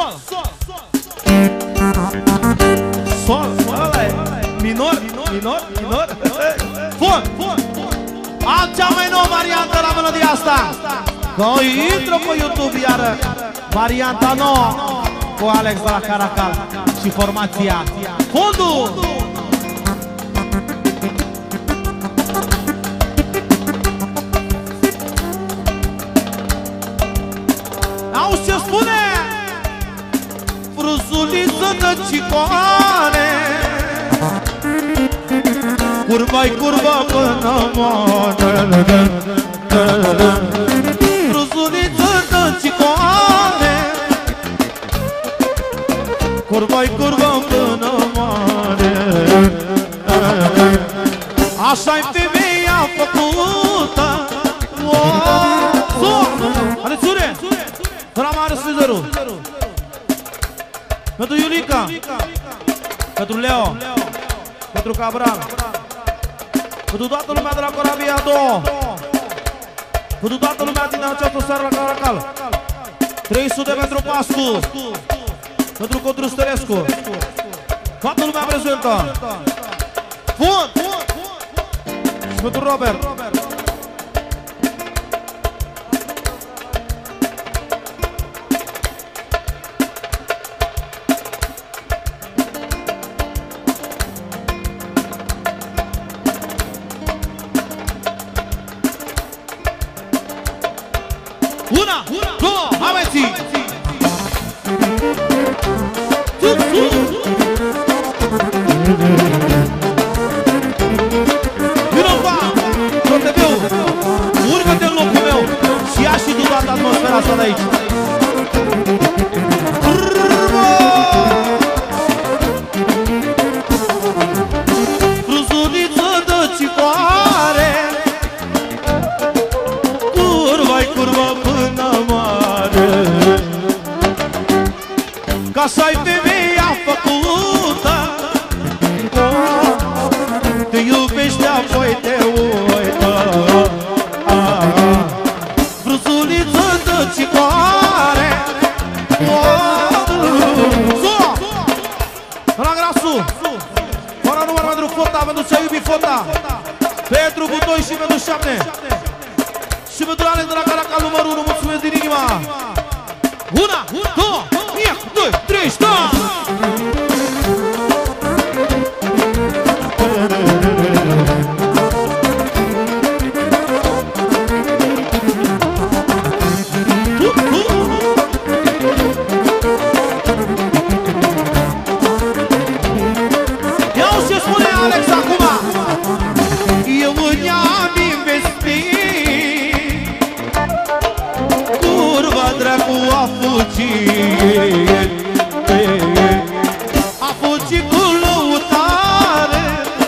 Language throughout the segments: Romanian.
Sol, ăla e minor. Fon. Am cea mai nouă variantă la melodia asta. Că o intră pe YouTube iară. Varianta nouă cu Alex de la Caracal și formația Fondul. Auzi ce spune? Fruzuliță de cicoane, curva-i curva până moare. Fruzuliță de cicoane, curva-i curva până moare. Așa-i femeia făcută. Are țure! De la mare Slizerul. Pentru Iulica, pentru Leo, pentru Cabral, pentru toată lumea de la Corabia 2, pentru toată lumea din această seară la Caracal. 300 pentru Pastu, pentru Codru Stărescu, toată lumea prezentă. Bun! Și pentru Robert. Una, două, aveți! Vino pa, ProTV-ul, urcă-te în locul meu și ia și tu toată atmosfera asta de aici. Frunzuliță de cicoare, curva-i curva până mare. Ca să-i femeia făcută, te iubește, apoi te uită. Frunzuliță de cicoare, la grasul, fără număr pentru Fota, pentru ce-a iubit Fota, pentru Butoi și pentru 7 și pentru Alex de la Caracal numărul 1, mulțumesc din inima. Una, două, 1, 2, 3, stop! Ia-o ce spune Alex acum! Eu în ea-am investit, curva dracu a fugit, a fugit cu lăutare.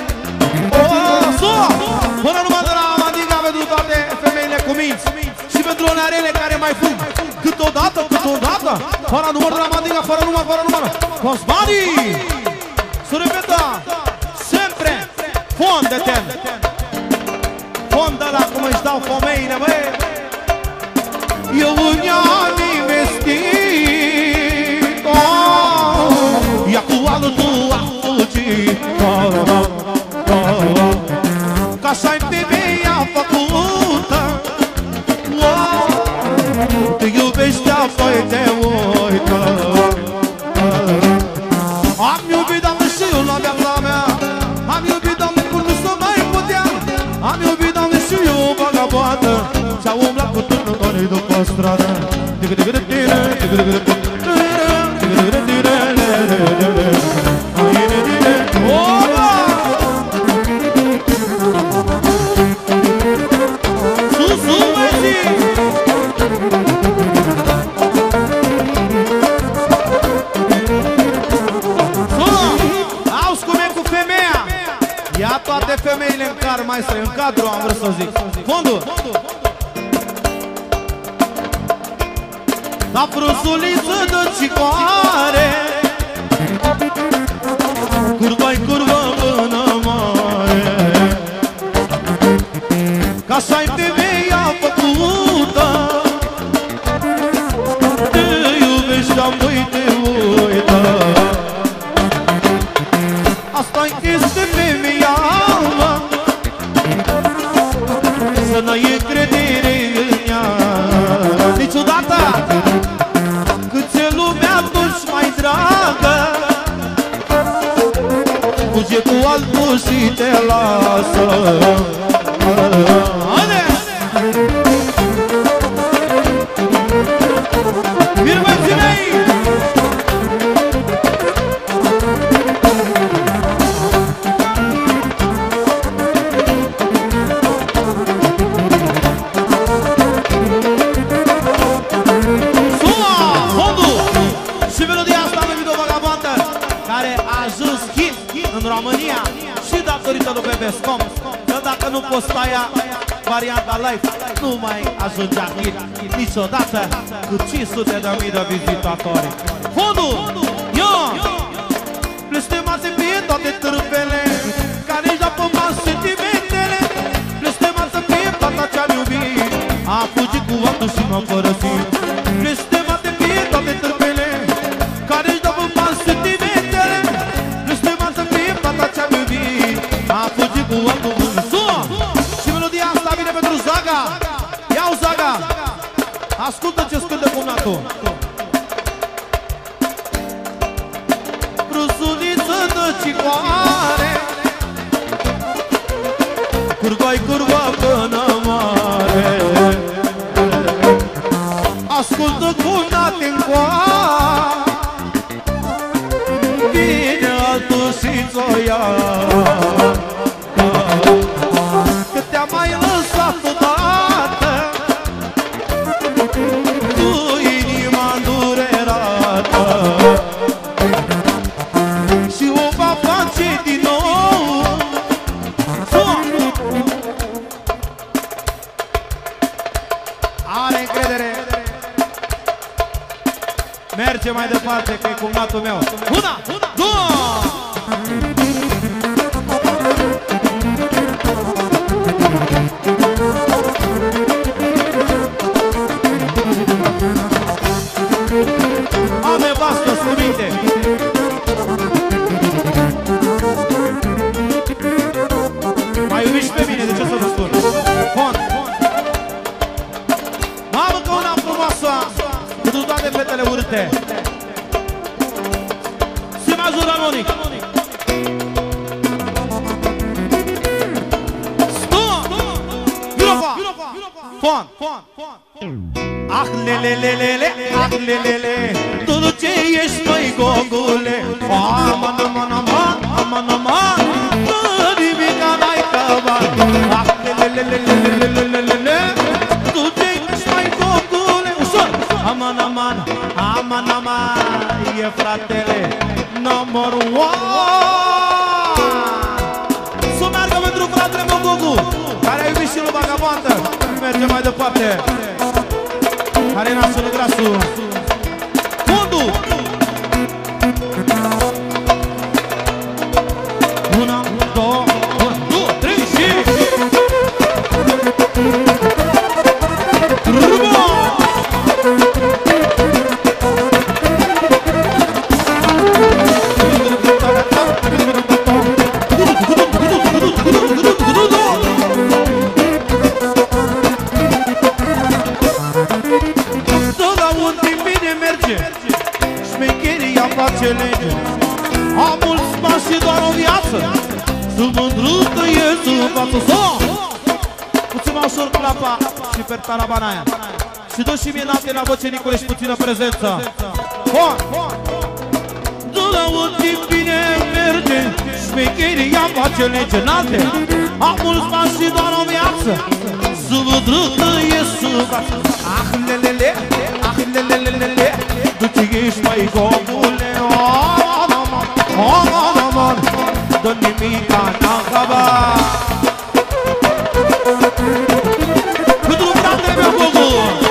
Până numai de la Mandiga pentru toate femeile cu minți și pentru onearele care mai fug câteodată, fără număr de la Mandiga, fără număr. Cosmanii! Să repetă! Sempre! Fond de ten! Fond de la cum își dau femeile, băi! Eu în ea-am investit, ia cu altul a fugit, ca să-i femeia făcută, te iubește, apoi te uită. Am iubit, Doamne, și eu la viața mea, am iubit, Doamne, cum nu se mai putea. Am iubit, Doamne, și eu o vagabondă și-a umblat cu târnătorii după stradă. Auzi cum e cu femeia. Ia toate femeile în car, maestre, în cadru am vrut să zic. Fondul. La frunzuliță de cicoare, curva-i curva până mare. Ca să-i femeia făcută, te iubești, apoi te și te lasă. Vin băieții mei! În România și datorită lui Bebescom, că dacă nu posta ea varianta live, nu mai ajungea hit niciodată cu 500.000 de vizitatori. Fondul, eu blestemase fie toate târpele care-și dă pe masă sentimentele. Blestemase fie fata ce-am iubit, a fugit cu altul și m-a părăsit. Blestemase fie toate târpele care-și dă pe masă sentimentele. A fugit cu altul bun. Și melodia asta vine pentru Zaga. Ia-o, Zaga, ascultă ce scântă cumnatul. Brusuliță de cicoare, curva-i curva până mare. Ascultă cumnate-n coa, vine altul și-ți-o ia. Că te-am mai lăsat odată, cu inima îndurerată, și o va face din nou. Are încredere. Merge mai departe, că e cumnatul meu. Una, două! Am nevastă, scuminte! Mai iubiți pe mine, de ce să vă spun? Fond! Mamă, că una frumoasă, cu toate fetele urâte. Si major harmonic. Fond! Ah, lelelelele, ah, lelele, tu ce ești, măi, gogule. Aman, aman, aman, aman, aman, nimica n-ai căvat. Ah, lelelelelelelele, tu ce ești, măi, gogule. Ușor! Aman, aman, aman, aman, e fratele number one. Să meargă pentru fratele meu, Gogu, care a iubit și lui Vagabondă. Merge mai departe. Care nasul grasul. Fondul. Una, două, trei și Rubo! Șmecheria face lege. Am mulți bani și doar o viață, sunt mândru că ies în față. Puțin mai ușor clapa și per tarabana aia. Și dă și mie noapte la voce, Nicole, și puțină prezență. Dă la un timp bine merge, șmecheria face lege înalte. Am mulți bani și doar o viață, sunt mândru că ies în față. Ah, lelele, ah, lelelelele, tu ce ești, măi, gogule. Aman, aman, aman, dă nimica n-am habar. Pentru fratele meu, Gogu.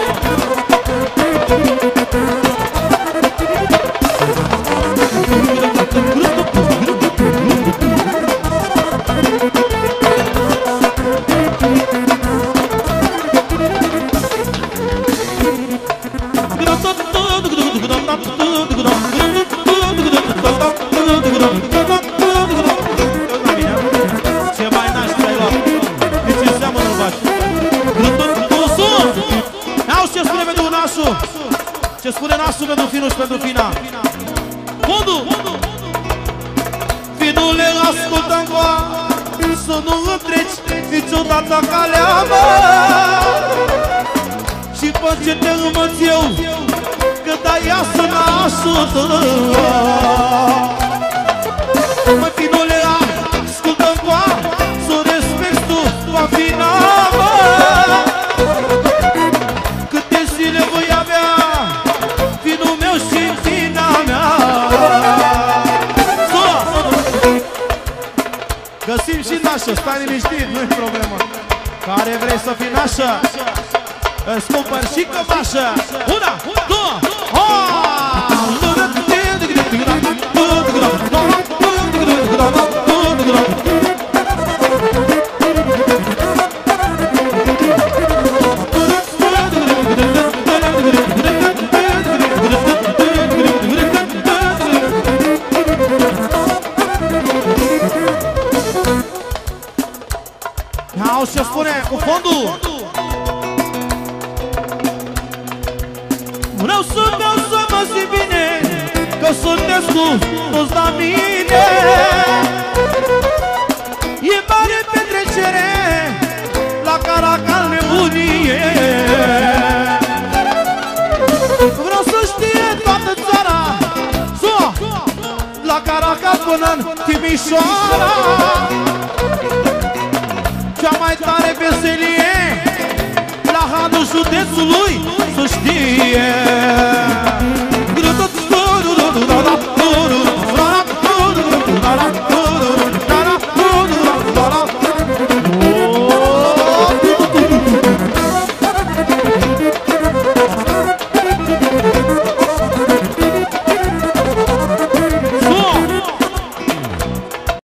Ce mai naști ai luat? De ce seamănă îl faci? Auzi ce spune pentru nașul? Ce spune nașul pentru finul și pentru fina? Fondul! Finul Vinule, ascultă-mi coa, să nu întreci niciodată calea mea. Și pe ce te învăț eu, că de-aia să n-ajută. Măi, vinule, ascultă-mi coa, să respecti tu vina mea. Câte zile voi avea vinul meu și vina mea. Găsim și nașă, stai liniștit, nu-i problemă. Care vrei să fii nașă, îți cumpăr și cămașă. Una, două, auzi ce spune cu fondul. Vreau să mă simt bine, că sunteți cu toți la mine. E mare petrecere la Caracal nebunie. Vreau să știe toată țara, la Caracal până-n Timișoara. Cea mai tare veselie la hanul județului, să știe.